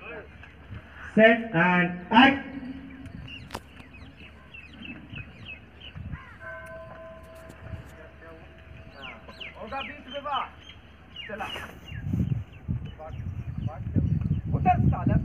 Set and act. होगा बीच में वाह चला उधर साला